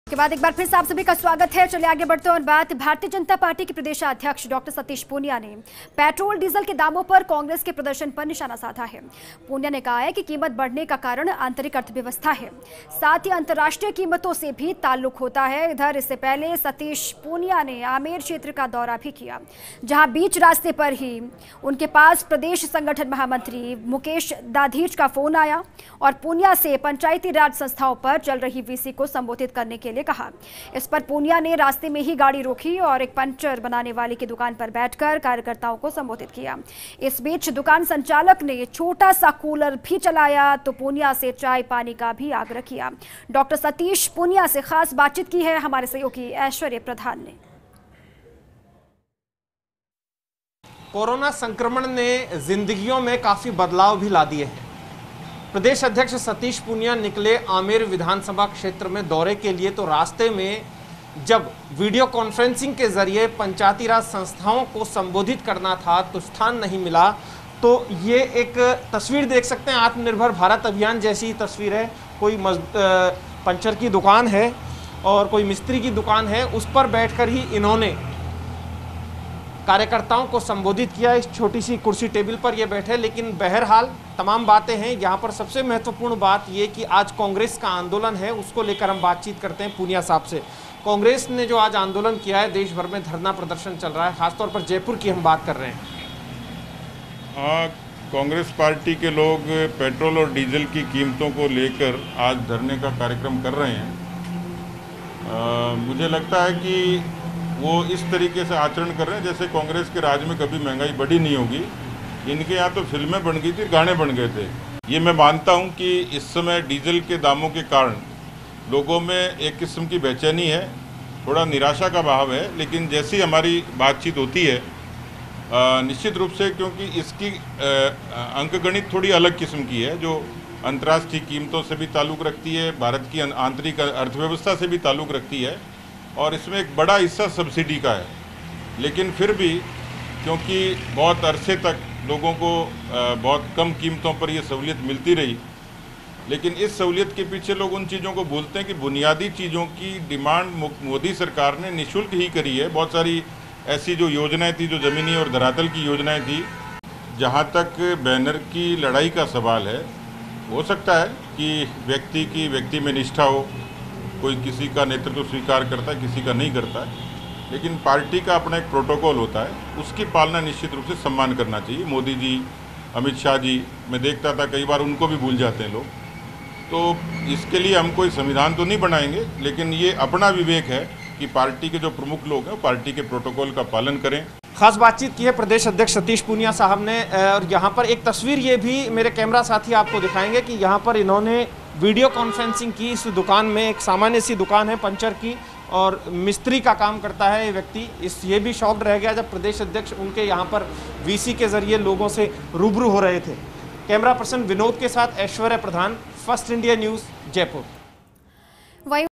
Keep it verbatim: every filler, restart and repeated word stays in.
के बाद एक बार फिर से आप सभी का स्वागत है। चलिए आगे बढ़ते हैं और बात भारतीय जनता पार्टी के प्रदेश अध्यक्ष डॉक्टर सतीश पूनिया ने पेट्रोल डीजल के दामों पर कांग्रेस के प्रदर्शन पर निशाना साधा है। पूनिया ने कहा है कि कीमत बढ़ने का कारण आंतरिक अर्थव्यवस्था है, साथ ही अंतर्राष्ट्रीय कीमतों से भी ताल्लुक होता है। इधर इससे पहले सतीश पूनिया ने आमेर क्षेत्र का दौरा भी किया, जहाँ बीच रास्ते पर ही उनके पास प्रदेश संगठन महामंत्री मुकेश दाधीच का फोन आया और पूनिया से पंचायती राज संस्थाओं पर चल रही वीसी को संबोधित करने के लिए कहा। इस पर पूनिया ने रास्ते में ही गाड़ी रोकी और एक पंचर बनाने वाले की दुकान पर बैठकर कार्यकर्ताओं को संबोधित किया। इस बीच दुकान संचालक ने छोटा सा कूलर भी चलाया तो पूनिया से चाय पानी का भी आग्रह किया। डॉक्टर सतीश पूनिया से खास बातचीत की है हमारे सहयोगी ऐश्वर्य प्रधान ने। कोरोना संक्रमण ने जिंदगियों में काफी बदलाव भी ला दिए हैं। प्रदेश अध्यक्ष सतीश पूनिया निकले आमेर विधानसभा क्षेत्र में दौरे के लिए, तो रास्ते में जब वीडियो कॉन्फ्रेंसिंग के जरिए पंचायती राज संस्थाओं को संबोधित करना था तो स्थान नहीं मिला। तो ये एक तस्वीर देख सकते हैं, आत्मनिर्भर भारत अभियान जैसी तस्वीर है। कोई मज पंचर की दुकान है और कोई मिस्त्री की दुकान है, उस पर बैठकर ही इन्होंने कार्यकर्ताओं को संबोधित किया। इस छोटी सी कुर्सी टेबल पर ये बैठे, लेकिन बहरहाल तमाम बातें हैं। यहाँ पर सबसे महत्वपूर्ण बात ये कि आज कांग्रेस का आंदोलन है, उसको लेकर हम बातचीत करते हैं पूनिया साहब से। कांग्रेस ने जो आज आंदोलन किया है, देश भर में धरना प्रदर्शन चल रहा है, खासतौर पर जयपुर की हम बात कर रहे हैं। हाँ, कांग्रेस पार्टी के लोग पेट्रोल और डीजल की कीमतों को लेकर आज धरने का कार्यक्रम कर रहे हैं। आ, मुझे लगता है कि वो इस तरीके से आचरण कर रहे हैं जैसे कांग्रेस के राज में कभी महंगाई बढ़ी नहीं होगी। इनके यहाँ तो फिल्में बन गई थी, गाने बन गए थे। ये मैं मानता हूँ कि इस समय डीजल के दामों के कारण लोगों में एक किस्म की बेचैनी है, थोड़ा निराशा का भाव है। लेकिन जैसी हमारी बातचीत होती है निश्चित रूप से, क्योंकि इसकी अंकगणित थोड़ी अलग किस्म की है, जो अंतर्राष्ट्रीय कीमतों से भी ताल्लुक़ रखती है, भारत की आंतरिक अर्थव्यवस्था से भी ताल्लुक़ रखती है, और इसमें एक बड़ा हिस्सा सब्सिडी का है। लेकिन फिर भी क्योंकि बहुत अरसे तक लोगों को बहुत कम कीमतों पर ये सहूलियत मिलती रही, लेकिन इस सहूलियत के पीछे लोग उन चीज़ों को भूलते हैं कि बुनियादी चीज़ों की डिमांड मोदी सरकार ने निःशुल्क ही करी है। बहुत सारी ऐसी जो योजनाएं थी, जो ज़मीनी और धरातल की योजनाएं थी। जहाँ तक बैनर की लड़ाई का सवाल है, हो सकता है कि व्यक्ति की व्यक्ति में निष्ठा हो, कोई किसी का नेतृत्व स्वीकार करता है, किसी का नहीं करता है, लेकिन पार्टी का अपना एक प्रोटोकॉल होता है, उसकी पालना निश्चित रूप से सम्मान करना चाहिए। मोदी जी, अमित शाह जी, मैं देखता था कई बार उनको भी भूल जाते हैं लोग। तो इसके लिए हम कोई संविधान तो नहीं बनाएंगे, लेकिन ये अपना विवेक है कि पार्टी के जो प्रमुख लोग हैं पार्टी के प्रोटोकॉल का पालन करें। खास बातचीत की है प्रदेश अध्यक्ष सतीश पूनिया साहब ने। और यहाँ पर एक तस्वीर ये भी मेरे कैमरा साथी आपको दिखाएंगे कि यहाँ पर इन्होंने वीडियो कॉन्फ्रेंसिंग की। इस दुकान में, एक सामान्य सी दुकान है पंचर की, और मिस्त्री का काम करता है ये व्यक्ति। इस ये भी शॉक्ड रह गया जब प्रदेश अध्यक्ष उनके यहाँ पर वीसी के जरिए लोगों से रूबरू हो रहे थे। कैमरा पर्सन विनोद के साथ Aishwarya Pradhan, First India news, Jaipur.